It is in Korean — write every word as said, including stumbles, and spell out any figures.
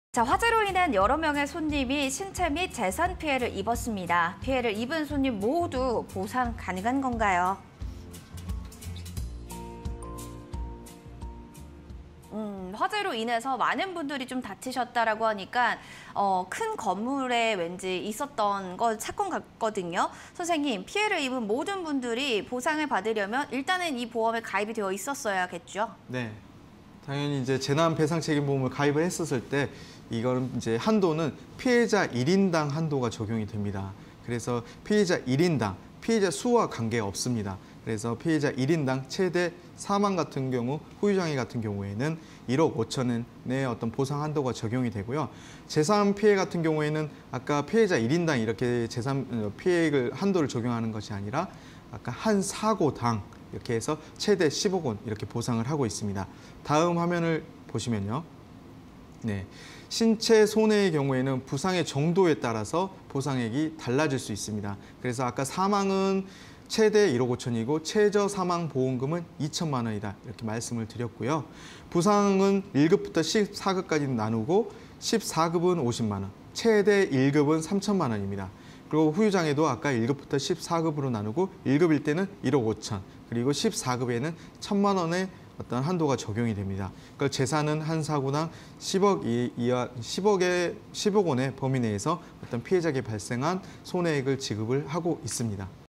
자, 화재로 인한 여러 명의 손님이 신체 및 재산 피해를 입었습니다. 피해를 입은 손님 모두 보상 가능한 건가요? 음, 화재로 인해서 많은 분들이 좀 다치셨다라고 하니까 어, 큰 건물에 왠지 있었던 거 사건 같거든요. 선생님, 피해를 입은 모든 분들이 보상을 받으려면 일단은 이 보험에 가입이 되어 있었어야겠죠? 네. 당연히 이제 재난배상책임보험을 가입을 했었을 때 이거는 이제 한도는 피해자 일 인당 한도가 적용이 됩니다. 그래서 피해자 일 인당, 피해자 수와 관계 없습니다. 그래서 피해자 일 인당 최대 사망 같은 경우, 후유장애 같은 경우에는 일억 오천원의 어떤 보상 한도가 적용이 되고요. 재산 피해 같은 경우에는 아까 피해자 일 인당 이렇게 재산 피해액을 한도를 적용하는 것이 아니라 아까 한 사고당 이렇게 해서 최대 십억 원 이렇게 보상을 하고 있습니다. 다음 화면을 보시면요. 네, 신체 손해의 경우에는 부상의 정도에 따라서 보상액이 달라질 수 있습니다. 그래서 아까 사망은 최대 일억 오천이고 최저 사망 보험금은 이천만 원이다 이렇게 말씀을 드렸고요. 부상은 일 급부터 십사 급까지 나누고 십사 급은 오십만 원, 최대 일 급은 삼천만 원입니다. 그리고 후유장애도 아까 일 급부터 십사 급으로 나누고 일 급일 때는 일억 오천, 그리고 십사 급에는 천만 원의 어떤 한도가 적용이 됩니다. 그러니까 재산은 한 사고당 십억 이하, 십억의 십억 원의 범위 내에서 어떤 피해자에게 발생한 손해액을 지급을 하고 있습니다.